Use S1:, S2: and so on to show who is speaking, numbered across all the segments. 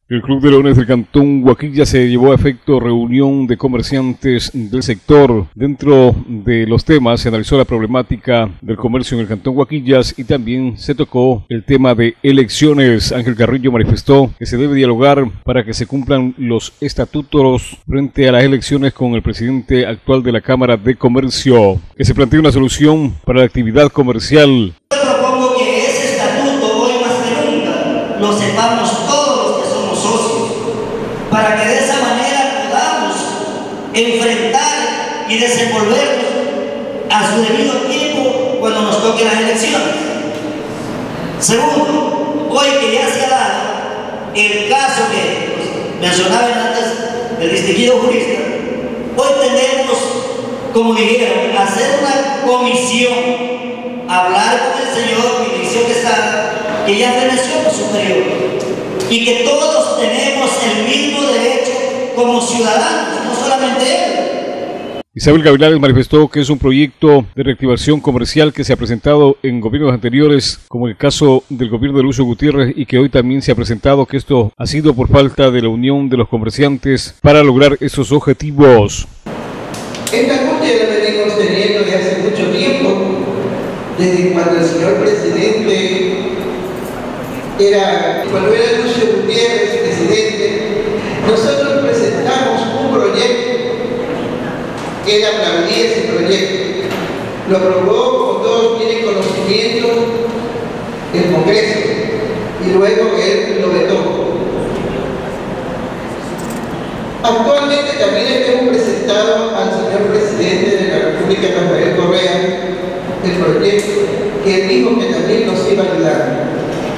S1: El Club de Leones del Cantón Guaquilla se llevó a efecto reunión de comerciantes del sector. Dentro de los temas se analizó la problemática del comercio en el Cantón Guaquillas y también se tocó el tema de elecciones. Ángel Carrillo manifestó que se debe dialogar para que se cumplan los estatutos frente a las elecciones con el presidente actual de la Cámara de Comercio, que se plantee una solución para la actividad comercial.
S2: Yo propongo que ese estatuto hoy más que nunca lo sepamos todos los que somos socios, para que de esa manera podamos enfrentar y desenvolvernos a su debido tiempo cuando nos toquen las elecciones. Segundo, hoy que ya se ha dado el caso que mencionaban antes del distinguido jurista, hoy tenemos, como dijeron, hacer una comisión, hablar con el señor Vinicio Quesada, que ya feneció por superior, y que todos tenemos el mismo derecho como ciudadanos, no solamente él.
S1: Isabel Gavilanes manifestó que es un proyecto de reactivación comercial que se ha presentado en gobiernos anteriores, como el caso del gobierno de Lucio Gutiérrez, y que hoy también se ha presentado, que esto ha sido por falta de la unión de los comerciantes para lograr esos objetivos.
S3: Esta lucha la venimos teniendo de hace mucho tiempo, desde cuando el señor presidente cuando era Lucio Gutiérrez presidente, nosotros presentamos un proyecto que él aplaudía ese proyecto. Lo aprobó, como todos tienen conocimiento, el Congreso, y luego él lo vetó. Actualmente también le hemos presentado al señor presidente de la República, Rafael Correa, el proyecto que él dijo que también nos iba a ayudar.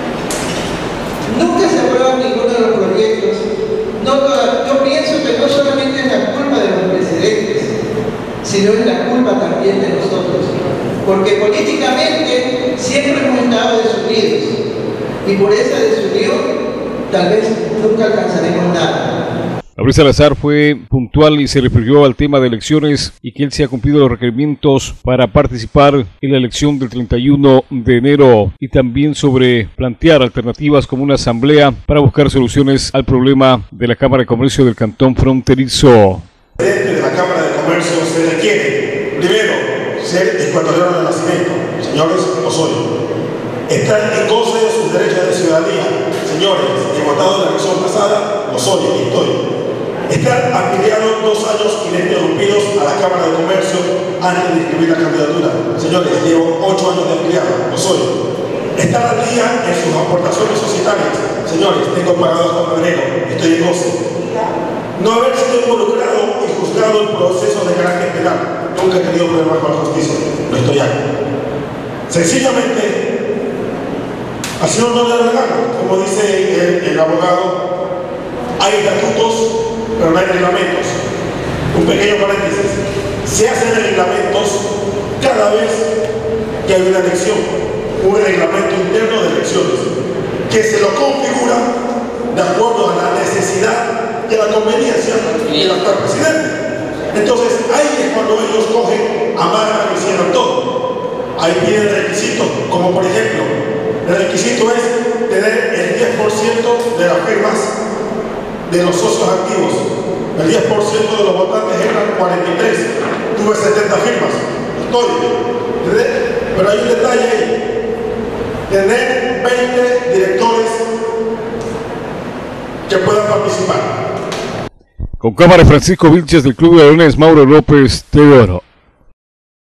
S3: Nunca se aprueban ninguno de los proyectos. Yo pienso que no solamente es la culpa de los presidentes, sino es la culpa también de nosotros, porque políticamente siempre hemos estado desunidos y por esa desunión tal vez nunca alcanzaremos nada.
S1: Gabriel Salazar fue puntual y se refirió al tema de elecciones y que él se ha cumplido los requerimientos para participar en la elección del 31 de enero y también sobre plantear alternativas como una asamblea para buscar soluciones al problema de la Cámara de Comercio del Cantón Fronterizo.
S4: De la Cámara de Comercio se requiere, primero, ser ecuatoriano de nacimiento, señores, lo soy. Estar en goce de sus derechos de ciudadanía, señores, he votado en la elección pasada, lo soy y estoy. Estar afiliado 2 años ininterrumpidos a la Cámara de Comercio antes de inscribir la candidatura. Señores, llevo 8 años de afiliado, lo soy. Estar al día en sus aportaciones societarias. Señores, tengo pagado hasta febrero, estoy en goce. No haber sido involucrado y juzgado en procesos de carácter penal. Nunca he tenido problemas con la justicia, no estoy ahí. Sencillamente, así no le da la gana, como dice el abogado, hay estatutos, pero no hay reglamentos. Un pequeño paréntesis, se hacen reglamentos cada vez que hay una elección, un reglamento interno de elecciones, que se lo configura de acuerdo a la necesidad y a la conveniencia del actual presidente. Entonces, ahí es cuando ellos cogen, amarran y cierran todo. Ahí tienen requisitos, como por ejemplo, el requisito es tener el 10% de las firmas de los socios activos. El 10% de los votantes eran 43. Tuve 70 firmas. Pero hay un detalle ahí. Tener 20 directores que puedan participar.
S1: Con cámara Francisco Vilches del Club de Leones, Mauro López, TV Oro.